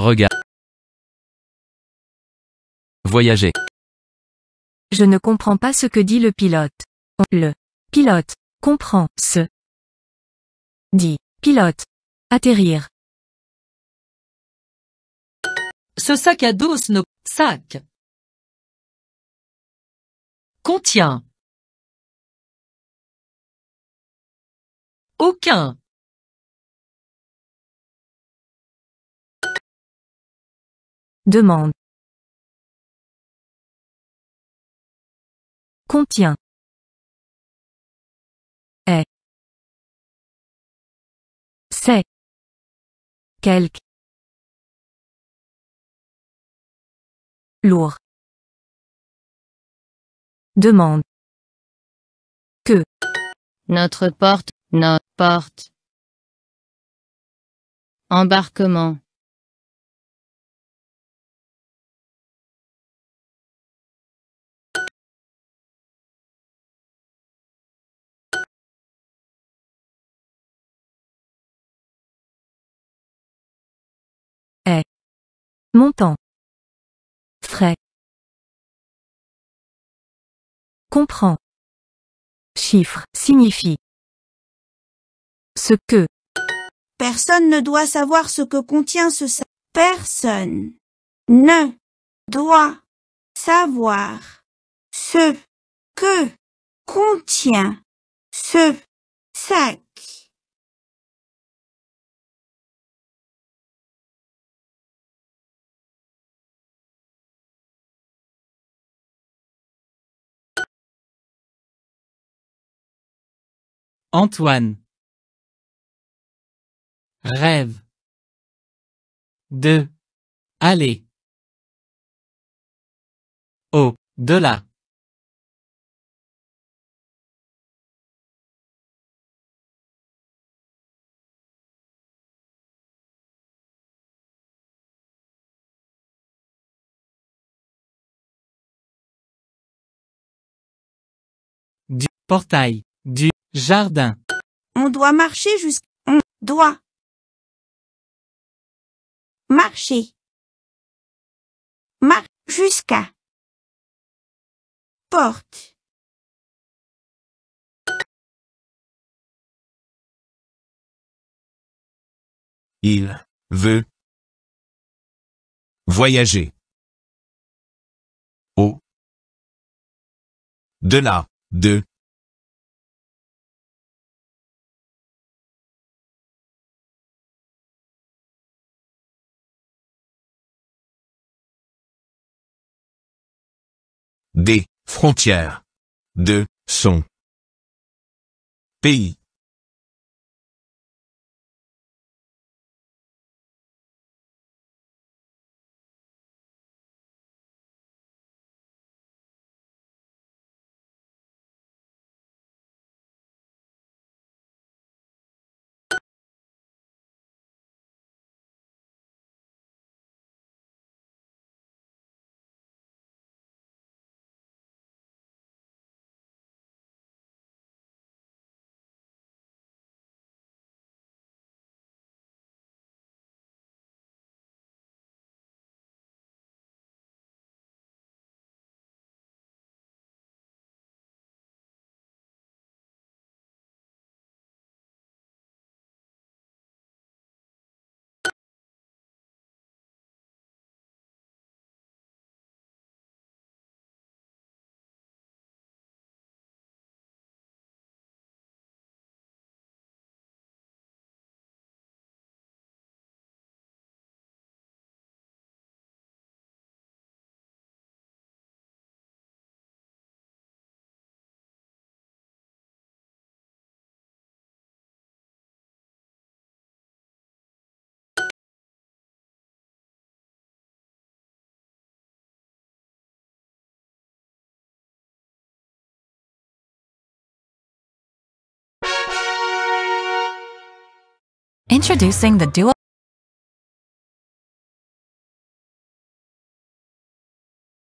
Regard. Voyager. Je ne comprends pas ce que dit le pilote. Le pilote comprend ce dit pilote. Atterrir. Ce sac à dos sac contient aucun Demande. Contient. Est. C'est. Quelque. Lourd. Demande. Que. Notre porte. Embarquement. Est. Montant. Frais. Comprend. Chiffre signifie. Ce que. Personne ne doit savoir ce que contient ce sac. Personne ne doit savoir ce que contient ce sac. Antoine rêve de aller au-delà. Du portail du jardin. On doit marcher jusqu'à. On doit marcher. Jusqu'à. Porte. Il veut voyager au-delà de des frontières de son pays. Introducing the Duo